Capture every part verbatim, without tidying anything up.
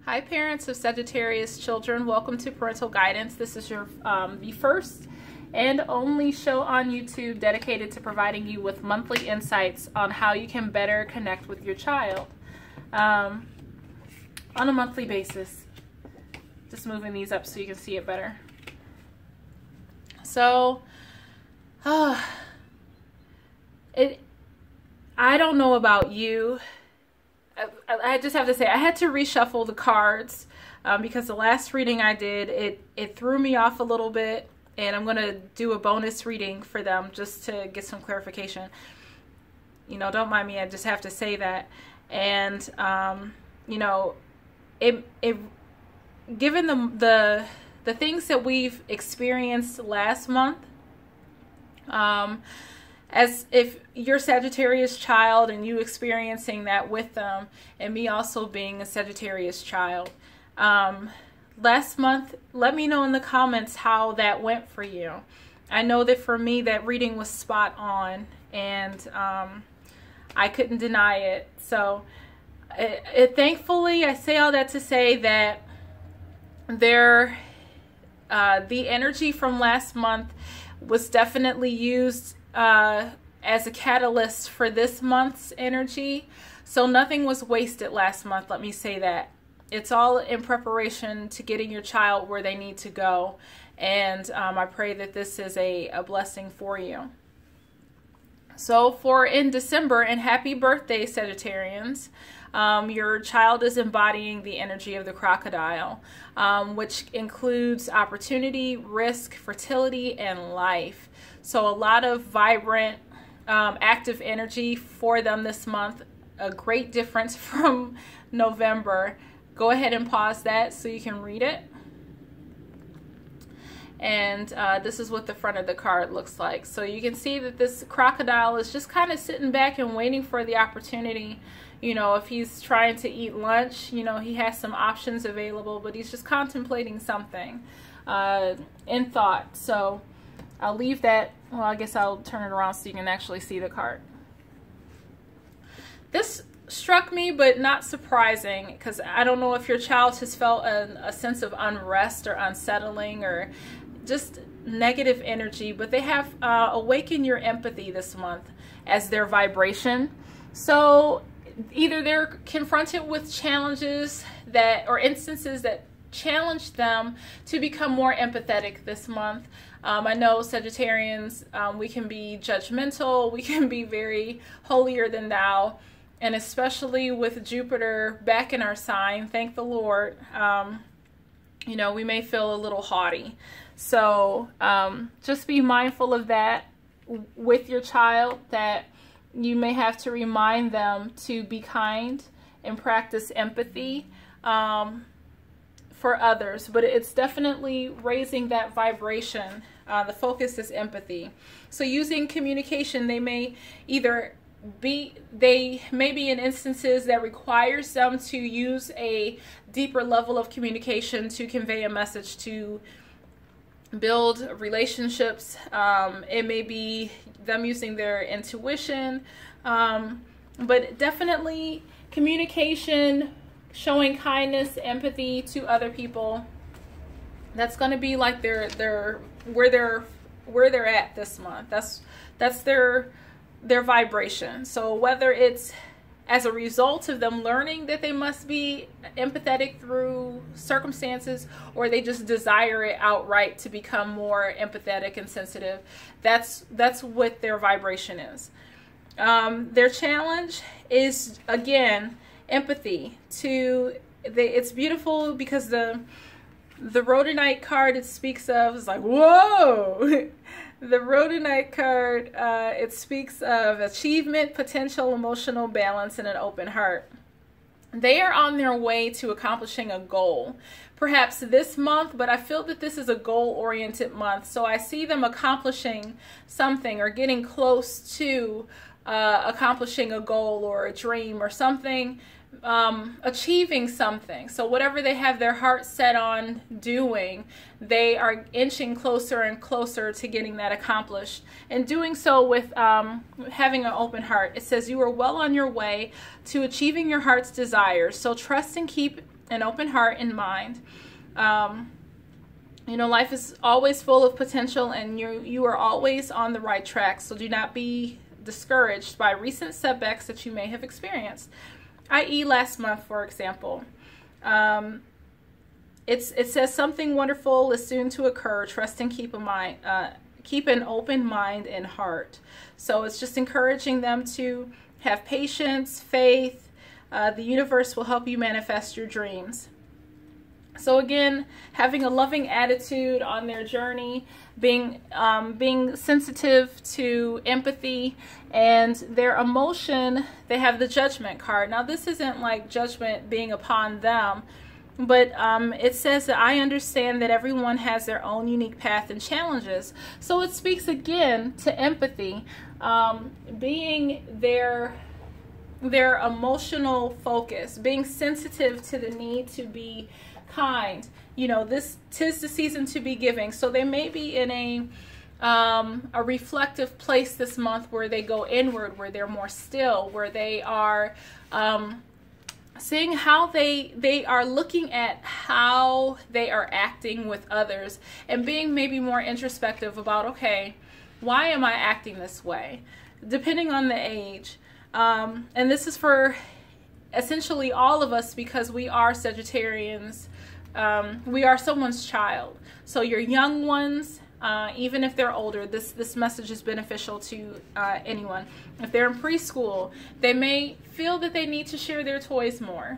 Hi parents of Sagittarius children, welcome to Parental Guidance. This is your um, the first and only show on YouTube dedicated to providing you with monthly insights on how you can better connect with your child um, on a monthly basis. Just moving these up so you can see it better. So, uh, it, I don't know about you. I, I just have to say, I had to reshuffle the cards um, because the last reading I did, it, it threw me off a little bit, and I'm going to do a bonus reading for them just to get some clarification. You know, don't mind me, I just have to say that. And, um, you know, it, it, given the, the, the things that we've experienced last month, um, as if you're Sagittarius child and you experiencing that with them, and me also being a Sagittarius child. Um, last month, let me know in the comments how that went for you. I know that for me, that reading was spot on, and um, I couldn't deny it. So it, it, thankfully, I say all that to say that there, uh, the energy from last month was definitely used Uh, as a catalyst for this month's energy. So nothing was wasted last month, let me say that. It's all in preparation to getting your child where they need to go. And um, I pray that this is a, a blessing for you. So for in December, and happy birthday, Sagittarians, um, your child is embodying the energy of the crocodile, um, which includes opportunity, risk, fertility, and life. So a lot of vibrant, um, active energy for them this month. A great difference from November. Go ahead and pause that so you can read it. And uh, this is what the front of the card looks like. So you can see that this crocodile is just kind of sitting back and waiting for the opportunity. You know, if he's trying to eat lunch, you know, he has some options available, but he's just contemplating something uh, in thought. So I'll leave that. Well, I guess I'll turn it around so you can actually see the card. This struck me, but not surprising, because I don't know if your child has felt a, a sense of unrest or unsettling or just negative energy, but they have uh, awakened your empathy this month as their vibration. So either they're confronted with challenges that, or instances that challenge them to become more empathetic this month. Um, I know Sagittarians, um, we can be judgmental, we can be very holier than thou, and especially with Jupiter back in our sign, thank the Lord, um, you know, we may feel a little haughty. So um, just be mindful of that with your child, that you may have to remind them to be kind and practice empathy um, for others, but it's definitely raising that vibration. Uh, the focus is empathy. So using communication, they may either be, they may be in instances that requires them to use a deeper level of communication to convey a message, to build relationships. Um, it may be them using their intuition, um, but definitely communication, showing kindness, empathy to other people. That's going to be like their their where they're where they're at this month. That's that's their their vibration. So whether it's as a result of them learning that they must be empathetic through circumstances, or they just desire it outright to become more empathetic and sensitive, that's that's what their vibration is. Um, their challenge is, again, empathy. To they, it's beautiful because the the Rhodonite card it speaks of is like, whoa. The Rhodonite card, uh, it speaks of achievement, potential, emotional balance, and an open heart. They are on their way to accomplishing a goal, perhaps this month, but I feel that this is a goal-oriented month. So I see them accomplishing something or getting close to uh, accomplishing a goal or a dream or something, um, achieving something. So whatever they have their heart set on doing, they are inching closer and closer to getting that accomplished, and doing so with um, having an open heart. It says you are well on your way to achieving your heart's desires. So trust and keep an open heart and mind. Um, you know, life is always full of potential, and you you are always on the right track. So do not be discouraged by recent setbacks that you may have experienced, that is last month, for example. Um, it's it says something wonderful is soon to occur. Trust and keep a mind, uh, keep an open mind and heart. So it's just encouraging them to have patience, faith. Uh, the universe will help you manifest your dreams. So again, having a loving attitude on their journey, being um, being sensitive to empathy and their emotion. They have the Judgment card. Now this isn't like judgment being upon them, but um, it says that I understand that everyone has their own unique path and challenges. So it speaks again to empathy, um, being their their emotional focus, being sensitive to the need to be kind. You know, this tis the season to be giving. So they may be in a um, a reflective place this month where they go inward, where they're more still, where they are um, seeing how they they are looking at how they are acting with others, and being maybe more introspective about, okay, why am I acting this way? Depending on the age. Um, and this is for essentially all of us, because we are Sagittarians. Um, we are someone's child. So your young ones, uh, even if they're older, this, this message is beneficial to uh, anyone. If they're in preschool, they may feel that they need to share their toys more.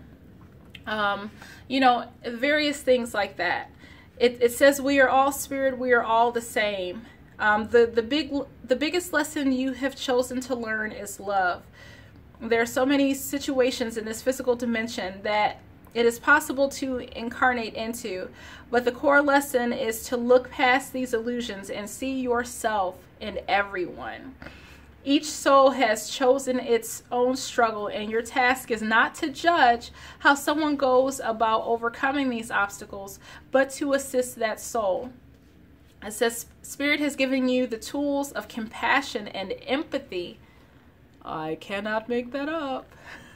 Um, you know, various things like that. It, it says we are all spirit, we are all the same. Um, the, the, big, the biggest lesson you have chosen to learn is love. There are so many situations in this physical dimension that it is possible to incarnate into, but the core lesson is to look past these illusions and see yourself in everyone. Each soul has chosen its own struggle, and your task is not to judge how someone goes about overcoming these obstacles, but to assist that soul. It says Spirit has given you the tools of compassion and empathy. I cannot make that up.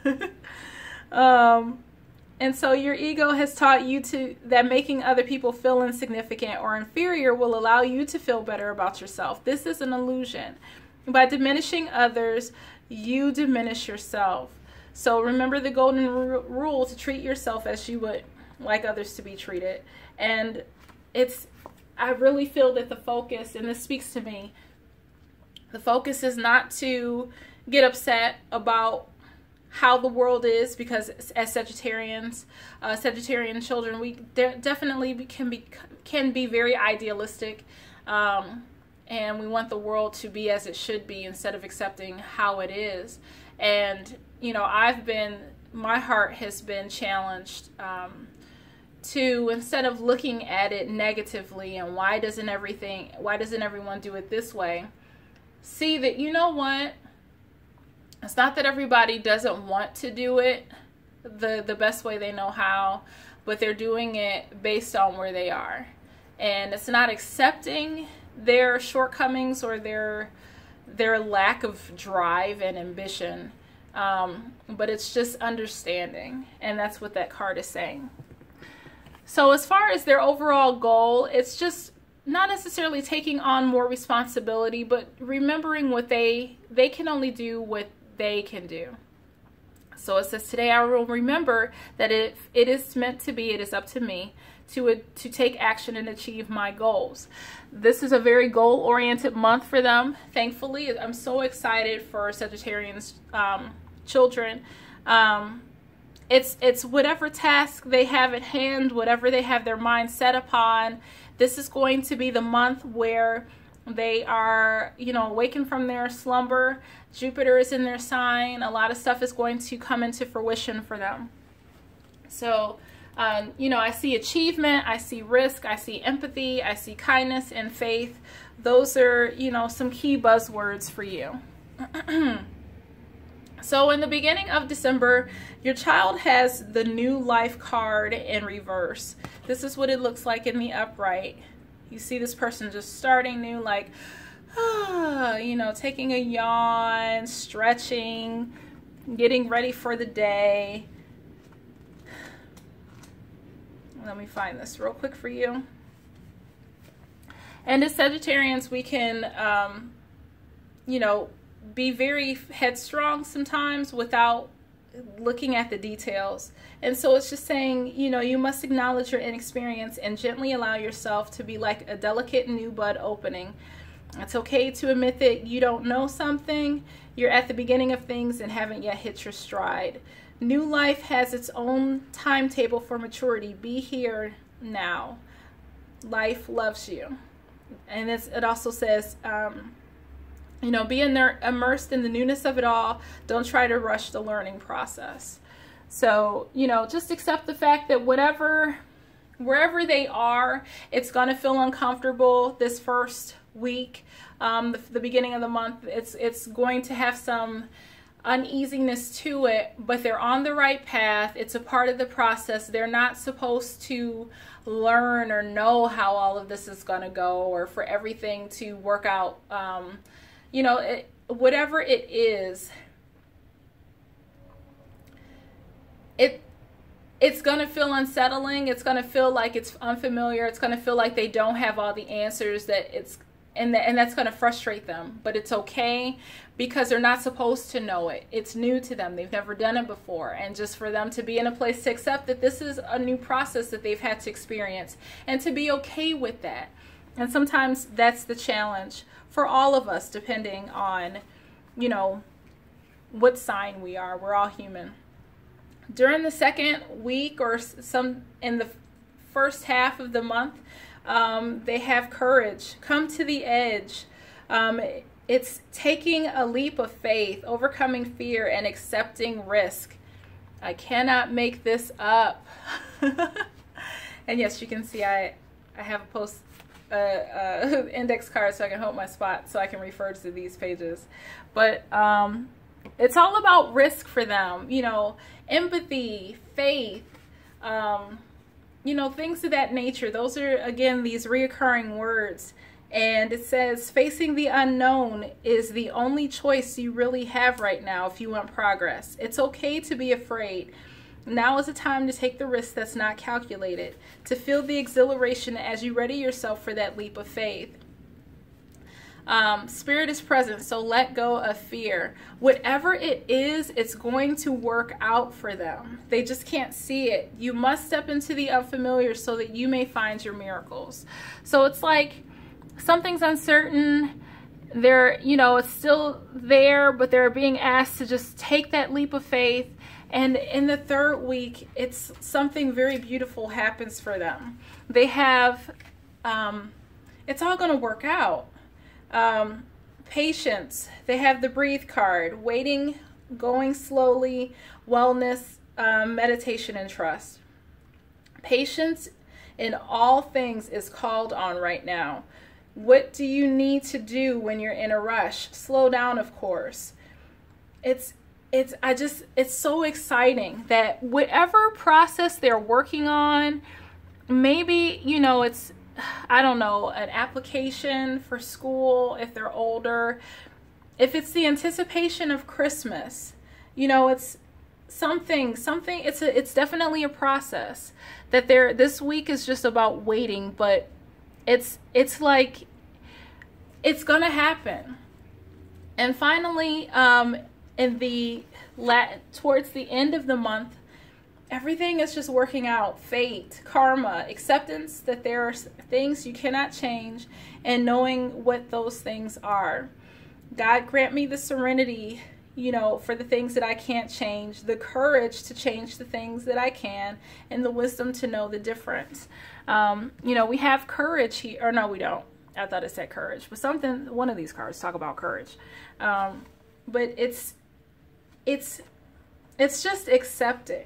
um, and so your ego has taught you to that making other people feel insignificant or inferior will allow you to feel better about yourself. This is an illusion. By diminishing others, you diminish yourself. So remember the golden rule to treat yourself as you would like others to be treated. And it's, I really feel that the focus, and this speaks to me, the focus is not to get upset about how the world is, because as Sagittarians, uh, Sagittarian children, we de definitely can be can be very idealistic, um, and we want the world to be as it should be instead of accepting how it is. And you know, I've been, my heart has been challenged um, to, instead of looking at it negatively and why doesn't everything, why doesn't everyone do it this way, see that, you know what? It's not that everybody doesn't want to do it the, the best way they know how, but they're doing it based on where they are. And it's not accepting their shortcomings or their, their lack of drive and ambition, um, but it's just understanding. And that's what that card is saying. So as far as their overall goal, it's just not necessarily taking on more responsibility, but remembering what they, they can only do what they can do. So it says, today I will remember that if it is meant to be, it is up to me to, to take action and achieve my goals. This is a very goal-oriented month for them. Thankfully, I'm so excited for Sagittarians um, children. Um, it's, it's whatever task they have at hand, whatever they have their mind set upon. This is going to be the month where they are, you know, awakened from their slumber. Jupiter is in their sign. A lot of stuff is going to come into fruition for them. So, um, you know, I see achievement, I see risk, I see empathy, I see kindness and faith. Those are, you know, some key buzzwords for you. So in the beginning of December, your child has the new life card in reverse. This is what it looks like in the upright. You see this person just starting new, like, ah, you know, taking a yawn, stretching, getting ready for the day. Let me find this real quick for you. And as Sagittarians, we can, um, you know, be very headstrong sometimes without looking at the details. And so it's just saying, you know, you must acknowledge your inexperience and gently allow yourself to be like a delicate new bud opening. It's okay to admit that you don't know something. You're at the beginning of things and haven't yet hit your stride. New life has its own timetable for maturity. Be here now. Life loves you. And it's, it also says, um, you know, be in there, immersed in the newness of it all. Don't try to rush the learning process. So, you know, just accept the fact that whatever, wherever they are, it's going to feel uncomfortable this first week, um, the, the beginning of the month. It's, it's going to have some uneasiness to it, but they're on the right path. It's a part of the process. They're not supposed to learn or know how all of this is going to go, or for everything to work out. Um, you know, it, whatever it is, it it's going to feel unsettling. It's going to feel like it's unfamiliar. It's going to feel like they don't have all the answers, that it's and, the, and that's going to frustrate them. But it's okay, because they're not supposed to know it. It's new to them. They've never done it before. And just for them to be in a place to accept that this is a new process that they've had to experience, and to be okay with that. And sometimes that's the challenge for all of us, depending on, you know, what sign we are. We're all human. During the second week, or some in the first half of the month, um, they have courage. Come to the edge. Um, it's taking a leap of faith, overcoming fear, and accepting risk. I cannot make this up. And yes, you can see I, I have a post uh, uh, index card so I can hold my spot so I can refer to these pages. But um, it's all about risk for them. You know, empathy, faith, um, you know, things of that nature. Those are, again, these reoccurring words. And it says, facing the unknown is the only choice you really have right now if you want progress. It's okay to be afraid. Now is the time to take the risk that's not calculated, to feel the exhilaration as you ready yourself for that leap of faith. Um, spirit is present, so let go of fear. Whatever it is, it's going to work out for them. They just can't see it. You must step into the unfamiliar so that you may find your miracles. So it's like something's uncertain. They're, you know, it's still there, but they're being asked to just take that leap of faith. And in the third week, it's something very beautiful happens for them. They have, um, it's all going to work out. Um, patience, they have the breathe card, waiting, going slowly, wellness, um, meditation, and trust. Patience in all things is called on right now. What do you need to do when you're in a rush? Slow down, of course. It's, it's, I just, it's so exciting that whatever process they're working on, maybe, you know, it's, I don't know, an application for school if they're older. If it's the anticipation of Christmas, you know, it's something, something, it's a, it's definitely a process that they're, this week is just about waiting, but it's, it's like, it's going to happen. And finally, um, in the, towards the end of the month, everything is just working out. Fate, karma, acceptance that there are things you cannot change, and knowing what those things are. God grant me the serenity, you know, for the things that I can't change, the courage to change the things that I can, and the wisdom to know the difference. Um, you know, we have courage here, or no, we don't. I thought it said courage, but something, one of these cards talk about courage. Um, but it's, it's, it's just accepting.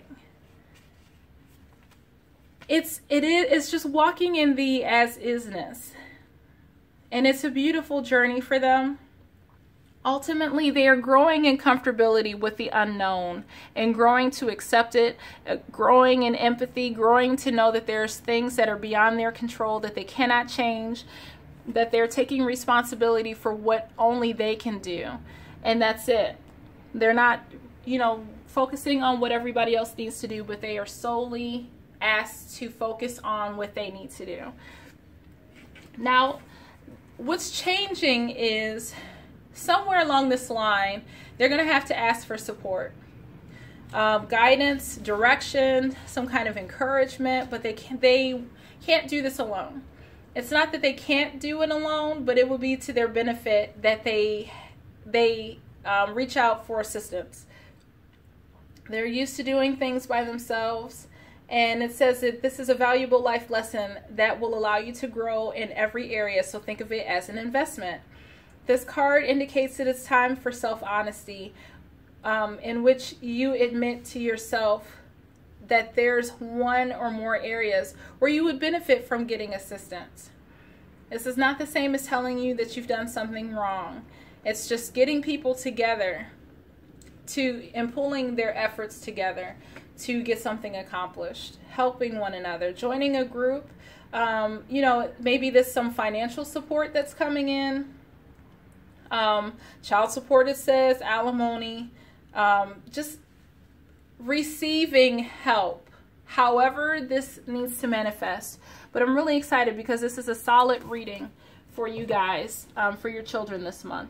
It's, it is, it's just walking in the as-isness. And it's a beautiful journey for them. Ultimately, they are growing in comfortability with the unknown and growing to accept it, uh, growing in empathy, growing to know that there's things that are beyond their control that they cannot change, that they're taking responsibility for what only they can do. And that's it. They're not, you know, focusing on what everybody else needs to do, but they are solely asked to focus on what they need to do. Now, what's changing is somewhere along this line, they're going to have to ask for support. Um, guidance, direction, some kind of encouragement, but they, can, they can't do this alone. It's not that they can't do it alone, but it will be to their benefit that they, they um, reach out for assistance. They're used to doing things by themselves, and it says that this is a valuable life lesson that will allow you to grow in every area, so think of it as an investment. This card indicates that it's time for self-honesty, um, in which you admit to yourself that there's one or more areas where you would benefit from getting assistance. This is not the same as telling you that you've done something wrong. It's just getting people together to and pulling their efforts together to get something accomplished, helping one another, joining a group. Um, you know, maybe there's some financial support that's coming in. Um, child support, it says, alimony, um, just receiving help, however this needs to manifest. But I'm really excited because this is a solid reading for you guys, um, for your children this month.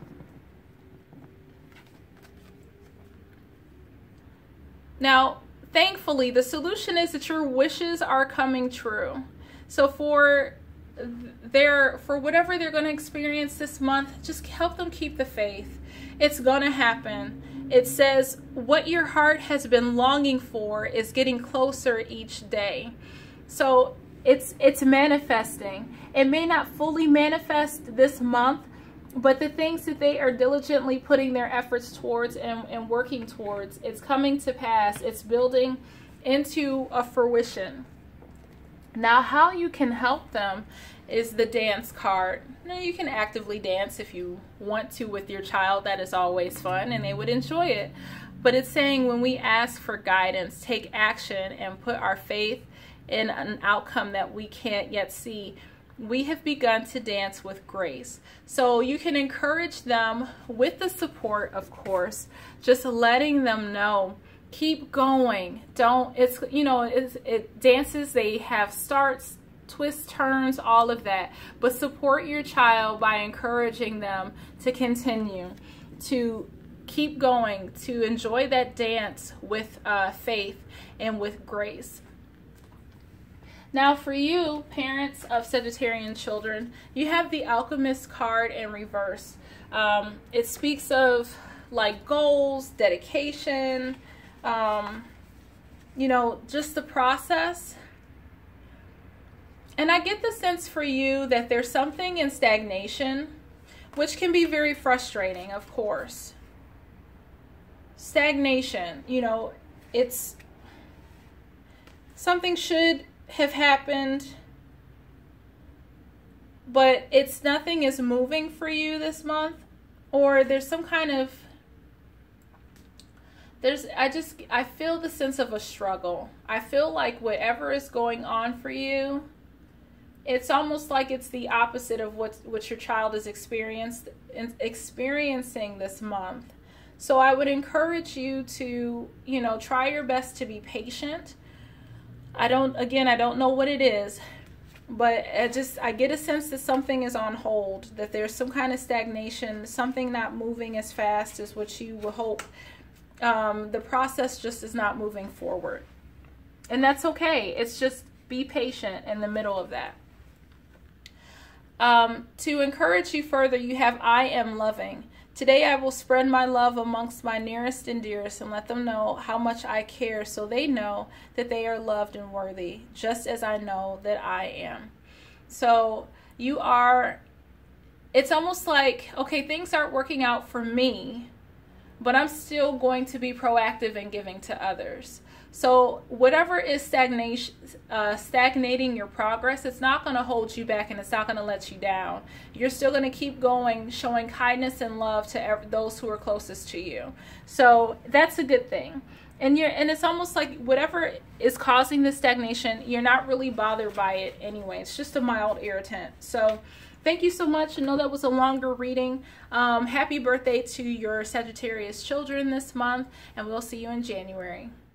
Now, thankfully, the solution is that your wishes are coming true. So for their, for whatever they're going to experience this month, just help them keep the faith. It's going to happen. It says what your heart has been longing for is getting closer each day. So it's it's manifesting. It may not fully manifest this month, but the things that they are diligently putting their efforts towards and, and working towards, it's coming to pass. It's building into a fruition. Now, how you can help them is the dance card. Now, you can actively dance if you want to with your child. That is always fun and they would enjoy it. But it's saying when we ask for guidance, take action and put our faith in an outcome that we can't yet see, we have begun to dance with grace. So you can encourage them with the support, of course, just letting them know, keep going. Don't, it's, you know, it's, it dances, they have starts, twists, turns, all of that. But support your child by encouraging them to continue, to keep going, to enjoy that dance with uh, faith and with grace. Now for you, parents of Sagittarian children, you have the Alchemist card in reverse. Um, it speaks of like goals, dedication, um, you know, just the process. And I get the sense for you that there's something in stagnation, which can be very frustrating, of course. Stagnation, you know, it's something should have happened, but it's nothing is moving for you this month, or there's some kind of there's I just I feel the sense of a struggle. I feel like whatever is going on for you, it's almost like it's the opposite of what what your child is experienced experiencing this month. So I would encourage you to, you know, try your best to be patient. I don't, again, I don't know what it is, but I just, I get a sense that something is on hold, that there's some kind of stagnation, something not moving as fast as what you would hope. Um, the process just is not moving forward. And that's okay. It's just be patient in the middle of that. Um, to encourage you further, you have I am loving. Today I will spread my love amongst my nearest and dearest and let them know how much I care, so they know that they are loved and worthy, just as I know that I am. So you are, it's almost like, okay, things aren't working out for me, but I'm still going to be proactive in giving to others. So whatever is stagnation, uh, stagnating your progress, it's not going to hold you back and it's not going to let you down. You're still going to keep going, showing kindness and love to every, those who are closest to you. So that's a good thing. And you're, and it's almost like whatever is causing the stagnation, you're not really bothered by it anyway. It's just a mild irritant. So thank you so much. I know that was a longer reading. Um, happy birthday to your Sagittarius children this month, and we'll see you in January.